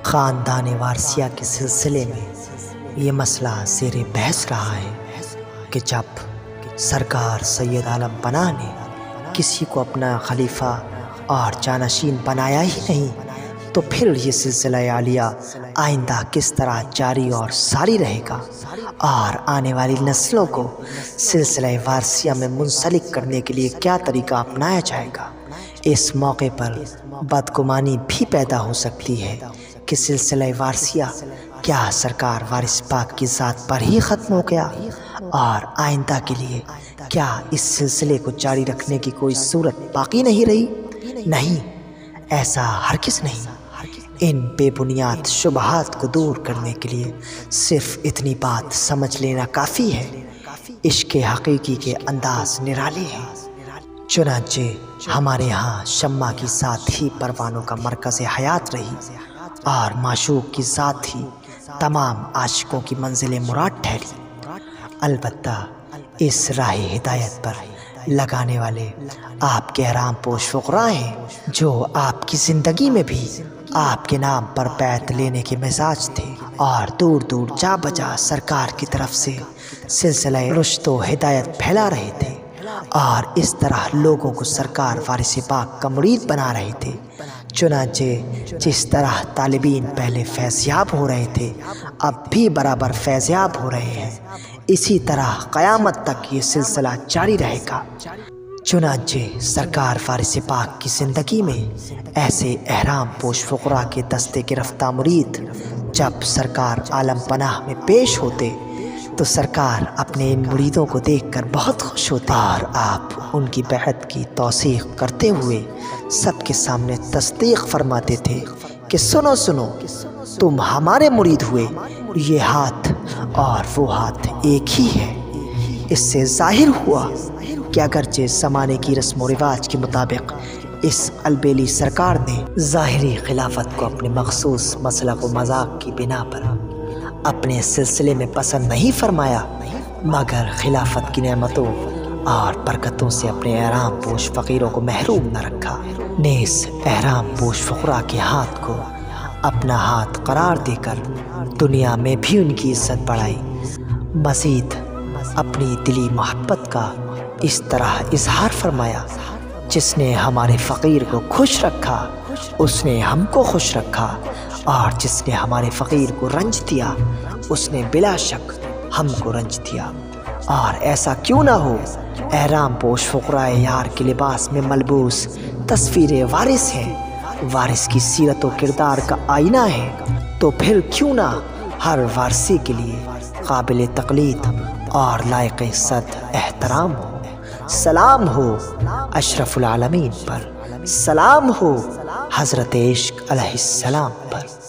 خاندان وارثیہ کے سلسلے میں یہ مسئلہ زیر بحث رہا ہے کہ جب سرکار سید عالم پناہ نے کسی کو اپنا خلیفہ اور جانشین بنایا ہی نہیں تو پھر یہ سلسلہ عالیہ آئندہ کس طرح جاری اور ساری رہے گا اور آنے والی نسلوں کو سلسلہ وارثیہ میں منسلک کرنے کے لیے کیا طریقہ اپنایا جائے گا۔ اس موقع پر بدگمانی بھی پیدا ہو سکتی ہے کہ سلسلہ وارثیہ کیا سرکار وارث پاک کی ذات پر ہی ختم ہو گیا اور آئندہ کے لیے کیا اس سلسلے کو جاری رکھنے کی کوئی صورت باقی نہیں رہی؟ نہیں، ایسا ہرگز نہیں۔ ان بے بنیاد شبہات کو دور کرنے کے لیے صرف اتنی بات سمجھ لینا کافی ہے، عشق حقیقی کے انداز نرالے ہیں۔ چنانچہ ہمارے ہاں شمع کی ذات ہی پروانوں کا مرکز حیات رہی اور معشوق کی ذات ہی تمام عاشقوں کی منزل مراد ٹھہری۔ البتہ اس راہ ہدایت پر لگانے والے آپ کے احرام پوش فقراء ہیں جو آپ کی زندگی میں بھی آپ کے نام پر بیعت لینے کے مزاج تھے اور دور دور جا بجا سرکار کی طرف سے سلسلہ رشد و ہدایت پھیلا رہے تھے اور اس طرح لوگوں کو سرکار وارث پاک کا مرید بنا رہے تھے۔ چنانچہ جس طرح طالبین پہلے فیضیاب ہو رہے تھے اب بھی برابر فیضیاب ہو رہے ہیں، اسی طرح قیامت تک یہ سلسلہ جاری رہے گا۔ چنانچہ سرکار وارث پاک کی زندگی میں ایسے احرام پوش فقراء کے دستے گرفتہ مرید جب سرکار عالم پناہ میں پیش ہوتے تو سرکار اپنے ان مریدوں کو دیکھ کر بہت خوش ہوتے اور آپ ان کی بیعت کی توثیق کرتے ہوئے سب کے سامنے تصدیق فرماتے تھے کہ سنو سنو، تم ہمارے مرید ہوئے، یہ ہاتھ اور وہ ہاتھ ایک ہی ہے۔ اس سے ظاہر ہوا کہ اگرچہ زمانے کی رسم و رواج کے مطابق اس البیلی سرکار نے ظاہری خلافت کو اپنے مخصوص مسلک و مذاق کی بنا پر اپنے سلسلے میں پسند نہیں فرمایا، مگر خلافت کی نعمتوں اور برکتوں سے اپنے احرام پوش فقیروں کو محروم نہ رکھا، نیز احرام پوش فقراء کے ہاتھ کو اپنا ہاتھ قرار دے کر دنیا میں بھی ان کی عزت بڑھائی۔ مزید اپنی دلی محبت کا اس طرح اظہار فرمایا، جس نے ہمارے فقیر کو خوش رکھا اس نے ہم کو خوش رکھا، اور جس نے ہمارے فقیر کو رنج دیا اس نے بلا شک ہم کو رنج دیا۔ اور ایسا کیوں نہ ہو، احرام پوش فقراء یار کے لباس میں ملبوس تصویر وارث ہیں، وارث کی سیرت و کردار کا آئینہ ہے، تو پھر کیوں نہ ہر وارثی کے لیے قابل تقلید اور لائق عزت احترام ہو۔ سلام ہو اشرف العالمین پر، سلام ہو حضرت عشق علیہ السلام پر۔